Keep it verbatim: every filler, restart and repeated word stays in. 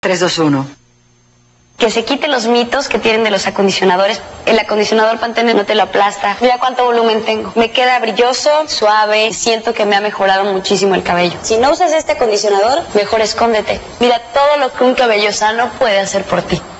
tres, dos, uno. Que se quite los mitos que tienen de los acondicionadores. El acondicionador Pantene no te lo aplasta. Mira cuánto volumen tengo. Me queda brilloso, suave. Siento que me ha mejorado muchísimo el cabello. Si no usas este acondicionador, mejor escóndete. Mira todo lo que un cabello sano puede hacer por ti.